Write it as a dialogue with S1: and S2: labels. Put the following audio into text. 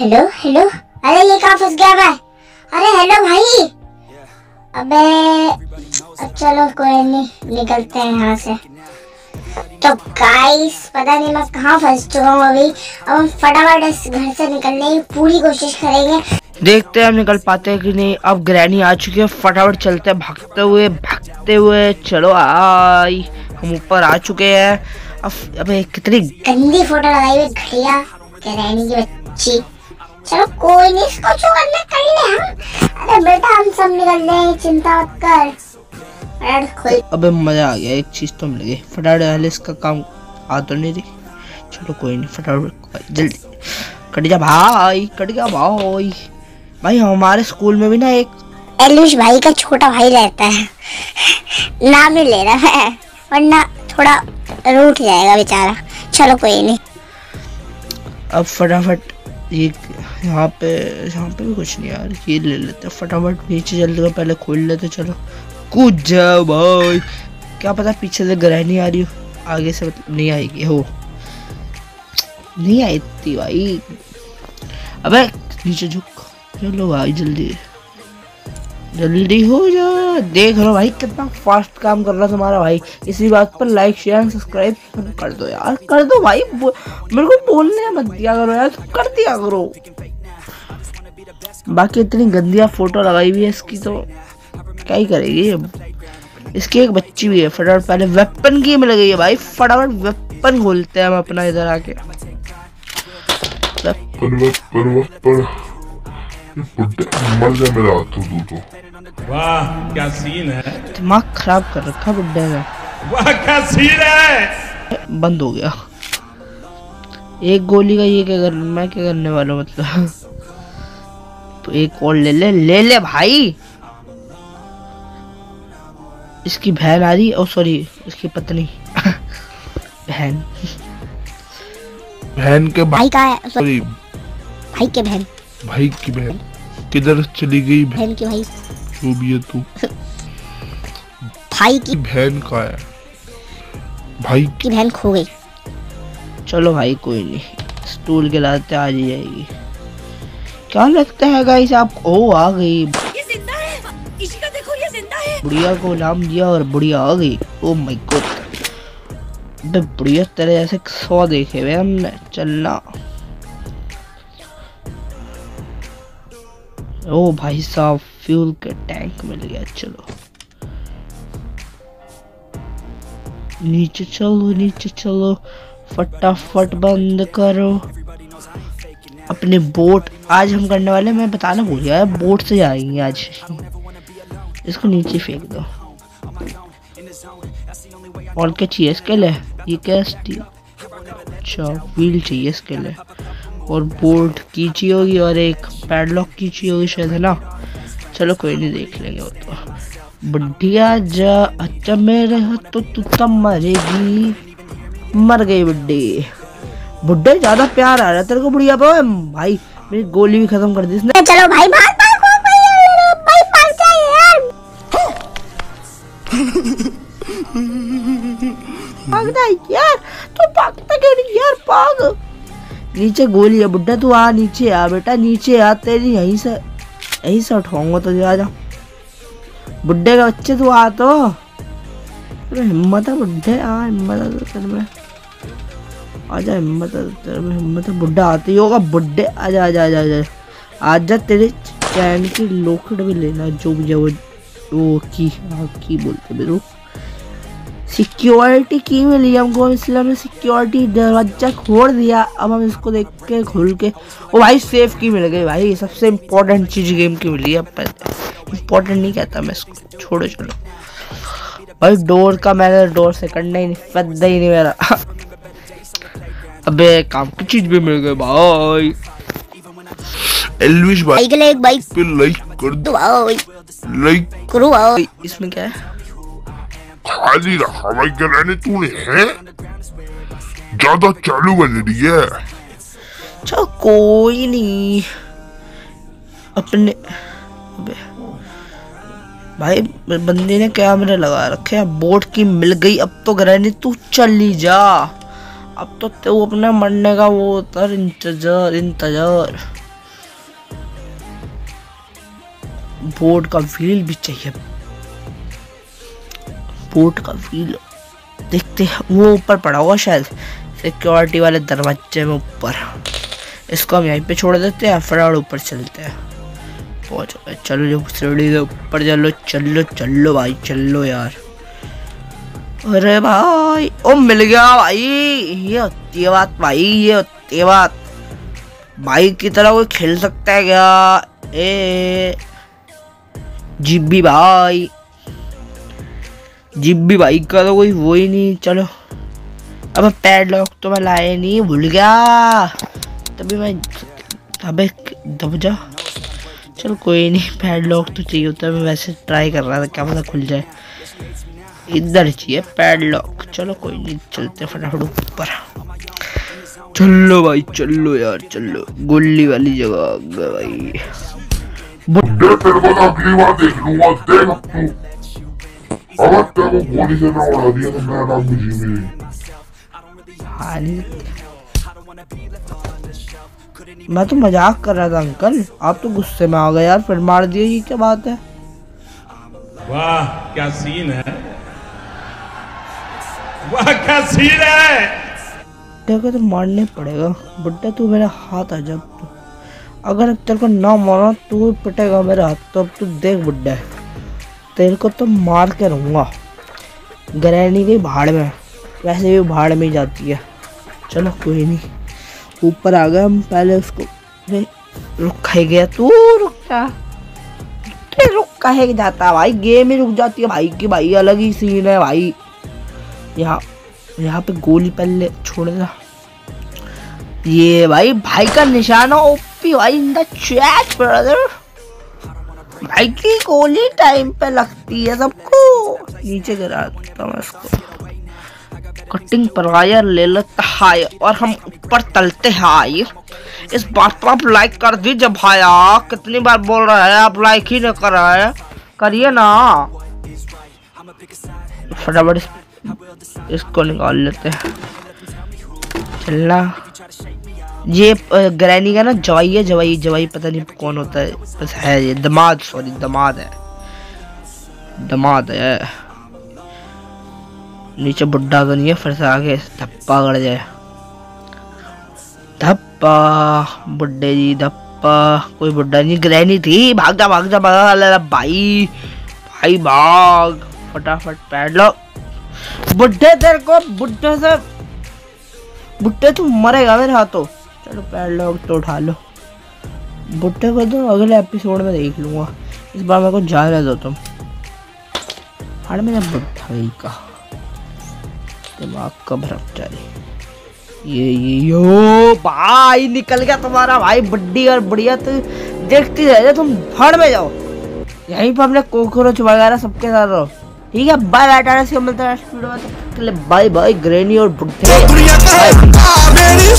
S1: Hello hello, अरे ये कहाँ फंस गया मैं? अरे हेलो भाई। अबे चलो कोई नहीं, निकलते हैं यहाँ से। तो गाइस पता नहीं मैं कहाँ फंस चुका हूँ अभी। अब हम फटाफट इस घर से निकलने की पूरी कोशिश करेंगे।
S2: देखते हैं हम निकल पाते हैं कि नहीं। अब ग्रैनी आ चुकी है, फटाफट चलते हैं भागते हुए। चलो आई, हम ऊपर आ चुके हैं। अब अबे कितनी
S1: गंदी फोटो लगाई हुई घटिया ग्रैनी की बच्ची। चलो कोई नहीं, इसको जो करना कर ले हम। अरे बेटा हम सब निकल जाएंगे, चिंता मत कर।
S2: अबे मजा आ गया, एक चीज तो मिल गई। फटाफट वाले इसका काम आ तो नहीं रही। चलो कोई नहीं, फटाफट जल्दी कट जा भाई, कट गया भाई। भाई हमारे स्कूल में भी ना एक
S1: एलिश भाई का छोटा भाई रहता है, नाम नहीं ले रहा है वरना थोड़ा रूठ जाएगा बेचारा। चलो कोई नहीं।
S2: अब फटाफट ये यहाँ पे भी कुछ नहीं यार, ये ले लेते फटाफट। नीचे जल्दी पहले खोल लेते। चलो कूद जाओ भाई, क्या पता पीछे से ग्रैनी आ रही हो, आगे से नहीं आएगी। हो नहीं आई थी भाई। अबे नीचे झुक। चलो भाई जल्दी हो जा। देख लो भाई कितना फास्ट काम कर रहा तुम्हारा भाई। इसी बात पर लाइक शेयर सब्सक्राइब कर दो यार, कर दो भाई। मेरे को बोलने मत दिया करो यार, कर दिया करो। बाकी इतनी गंदिया फोटो लगाई हुई है इसकी, तो क्या ही करेगी अब। इसकी एक बच्ची भी है। फटाफट पहले वेपन की मिल गई है भाई, फटाफट वेपन खोलते हैं हम अपना इधर आके।
S3: मर जा मेरा हाथ तो।
S4: वाह क्या सीन है,
S2: दिमाग खराब कर रखा बुड्ढे ने।
S4: वाह क्या सीन है।
S2: बंद हो गया एक गोली का। ये क्या कर, मैं क्या करने वाला हूँ मतलब। तो एक और ले ले भाई। इसकी बहन आ रही, ओ सॉरी इसकी पत्नी
S3: बहन के
S1: भाई का है,
S3: सॉरी
S1: भाई के बहन,
S3: भाई की बहन किधर चली गई?
S1: बहन की भाई,
S3: जो भी है तू।
S1: भाई की
S3: बहन का है, भाई
S1: की बहन खो गई।
S2: चलो भाई कोई नहीं, स्टूल के लाते आ जाएगी। क्या लगता है गाइस आपको? ओ आ गई,
S5: ये जिंदा है, किसी का देखो ये जिंदा है।
S2: बुढ़िया को नाम दिया और बुढ़िया आ गई। ओ माय गॉड, बे बुढ़िया तेरे जैसे 100 देखे हुए हमने। चलना। ओ भाई साहब फ्यूल के टैंक मिल गया। चलो नीचे चलो फटाफट बंद करो अपने बोट। आज हम करने वाले, मैं बताना भूल गया, बोट से जाएंगे आज। इसको नीचे फेंक दो। और क्या चाहिए इसके लिए? ये क्या स्टील, अच्छा व्हील चाहिए इसके लिए, और बोट की चाहिए होगी, और एक पैडलॉक की चाहिए होगी शायद, है ना। चलो कोई नहीं, देख लेंगे वो तो। बुढ़िया जा, अच्छा मेरे हाथ तो तू तब मरेगी। मर गई बुड्ढी। बुड्ढे ज्यादा प्यार आ रहा है तेरे को बुढ़िया पे भाई। मेरी गोली भी खत्म कर दी इसने।
S1: चलो भाई भाग
S2: भागना यार, तो भागता क्यों नहीं यार, भाग। नीचे गोली है बुड्ढा, तू आ नीचे आ बेटा, नीचे आ। तेरी यहीं से उठाऊंगा तुझे। आ जा बुड्ढे का बच्चे, तू आ तो। अरे हिम्मत है बुड्ढे, आ हिम्मत है तेरे में, आजा हिम्मत है तेरे में, हिम्मत है। बुड्ढा आते ही होगा बुड्ढे। आजा आजा आजा आजा आजा। तेरे चैन की लोकड़ भी लेना, जो भी वो की बोलते मेरे। सिक्योरिटी की मिली हमको, इसलिए हमने सिक्योरिटी दरवाजा खोल दिया। अब हम इसको देख के खोल के, ओ भाई सेफ की मिल गई भाई। सबसे इम्पोर्टेंट चीज गेम की मिली है। इम्पोर्टेंट नहीं कहता मैं इसको, छोड़ो। चलो भाई डोर का, मैंने डोर से करना ही नहीं, फद्दा ही नहीं मेरा। अबे काम की चीज भी मिल गई भाई।
S3: एल्विश भाई
S1: के लिए एक बाइक
S3: पे लाइक कर दो,
S1: भाई,
S3: लाइक
S1: करो भाई।
S2: इसमें क्या है?
S3: खाली रखा भाई ग्रैनी तूने है, ज्यादा चालू बन रही है।
S2: चलो कोई नहीं, अपने अबे भाई बंदे ने कैमरे लगा रखे हैं। बोट की मिल गई। अब तो ग्रैनी तू चली जा, अब तो तू अपने मरने का वो उतर इंतजार। बोर्ड का व्हील भी चाहिए, बोर्ड का व्हील। देखते हैं, वो ऊपर पड़ा हुआ शायद सिक्योरिटी वाले दरवाजे में ऊपर। इसको हम यहीं पे छोड़ देते हैं, फटाफट ऊपर चलते हैं। पहुंच गए, चलो जो सीढ़ी से ऊपर चलो चलो चलो भाई चलो यार। अरे भाई ओ मिल गया भाई, ये होती है बात भाई, ये होती है बात। बाइक की तरह कोई खेल सकता है क्या? ए जिब्बी भाई, जिब्बी बाइक का तो कोई वो ही नहीं। चलो अब पैडलॉक तो मैं लाया नहीं, भूल गया तभी मैं। अबे दब जा, चलो कोई नहीं, पैडलॉक तो चाहिए होता है। मैं वैसे ट्राई कर रहा था, क्या पता खुल जाए। इधर चाहिए पैडलॉक, चलो कोई नहीं, चलते फटाफट ऊपर। चलो भाई चलो यार चलो, गोली वाली जगह आ गए भाई।
S3: बुड्ढे तेरे को तो अगली बार देख लूंगा, देख तू। अगर तेरे को गोली से ना उड़ा दिया तो मेरा नाम भी जिमी।
S2: हाँ मैं तो मजाक कर रहा था अंकल, आप तो गुस्से में आ गए यार, फिर मार दिए, ये क्या बात है?
S4: वाह क्या सीन है, वाह क्या सीन है।
S2: देखो तो मारने पड़ेगा बुड्ढा, तू मेरा हाथ आ जा। तू अगर अब तेरे को ना मारा तू पिटेगा मेरा हाथ, तो अब तू देख बुड्ढा, तेरे को तो मार के रहूंगा। ग्रैनी गई भाड़ में, वैसे भी भाड़ में ही जाती है। चलो कोई नहीं, ऊपर आ गए हम। पहले उसको रुक ही गया, तू रुक जा, रुक कहे जाता भाई, गेम ही रुक जाती है भाई की भाई, अलग ही सीन है भाई। यहाँ पे गोली पहले छोड़ दा, ये भाई का निशाना ओपी भाई, इन द चैट ब्रदर। भाई की गोली टाइम पे लगती है सबको। नीचे गिरा देता हूँ इसको, कटिंग पर ले लेता है और हम ऊपर तलते हैं। इस बात पर आप लाइक कर दीजिए भाया, कितनी बार बोल रहा है, आप लाइक ही नहीं कर रहा है, करिए ना फटाफट। इसको निकाल लेते हैं, चलना। ये ग्रैनी का ना जवाई है, जवाई पता नहीं कौन होता है, बस है ये दामाद, सॉरी दामाद है। नीचे बुड्ढा तो नहीं है, फिर से आगे धप्पा गड़ जाए, धप्पा बुड्ढे जी धप्पा। कोई बुड्ढा नहीं, ग्रैनी थी। भाग जा भाई भाग फटाफट। पैडलॉक बुड्ढे, तेरे को बुड्ढे तू मरेगा मेरे हाथों। चलो पैडलॉक तो उठा लो, बुड्ढे को तो अगले एपिसोड में देख लूंगा, इस बार मेरे को जाने दो तुम। हाड़ मेरा बुड्ढा ही का दिमाग का भ्रष्टाचारी। ये यो भाई निकल गया तुम्हारा भाई, बड्डी और बढ़िया। तो देखती रह तुम, भाड़ में जाओ। यहीं पर अपने कोकरोच वगैरह सबके साथ रहो, ठीक है? बाय बाय, टाटा से मिलता है नेक्स्ट वीडियो में। बाय बाय ग्रैनी और बुड्ढे।